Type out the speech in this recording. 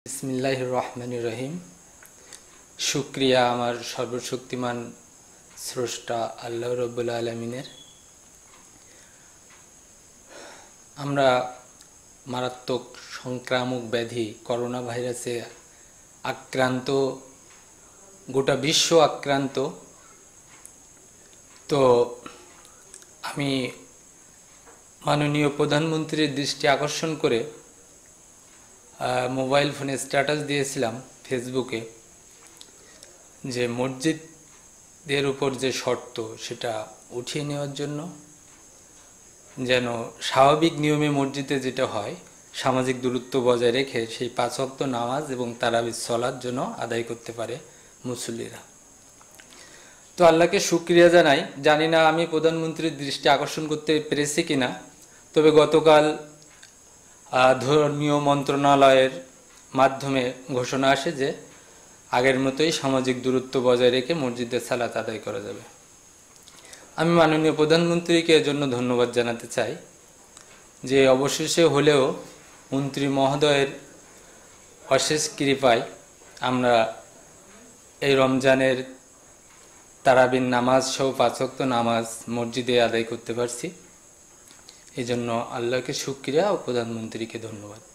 বিসমিল্লাহির রহমানির রহিম। শুকরিয়া আমার সর্বশক্তিমান স্রষ্টা আল্লাহ রব্বুল আলামিনের। আমরা মারাত্মক সংক্রামক ব্যাধি করোনা ভাইরাসে আক্রান্ত, গোটা বিশ্ব আক্রান্ত। তো আমি মাননীয় প্রধানমন্ত্রীর দৃষ্টি আকর্ষণ করে মোবাইল ফোনে স্ট্যাটাস দিয়েছিলাম ফেসবুকে যে মসজিদের উপর যে শর্ত সেটা উঠিয়ে নেওয়ার জন্য, যেন স্বাভাবিক নিয়মে মসজিদে যেটা হয় সামাজিক দূরত্ব বজায় রেখে সেই 5 ওয়াক্ত নামাজ এবং তারাবির সালাত জন্য আদায় করতে পারে মুসল্লিরা। তো আল্লাহকে শুকরিয়া জানাই। জানি না আমি প্রধানমন্ত্রীর দৃষ্টি আকর্ষণ করতে পেরেছি কিনা, তবে গতকাল ধর্মীয় মন্ত্রণালয়ের মাধ্যমে ঘোষণা আসে যে আগের মতোই সামাজিক দূরত্ব বজায় রেখে মসজিদে সালাত আদায় করা যাবে। আমি মাননীয় প্রধানমন্ত্রীকে এর জন্য ধন্যবাদ জানাতে চাই যে অবশেষে হলেও মন্ত্রী মহোদয়ের অশেষ কৃপায় আমরা এই রমজানের তারাবির নামাজ সহ 5 ওয়াক্ত নামাজ মসজিদে আদায় করতে পারছি। এই জন্য আল্লাহকে শুকরিয়া ও প্রধানমন্ত্রীকে ধন্যবাদ।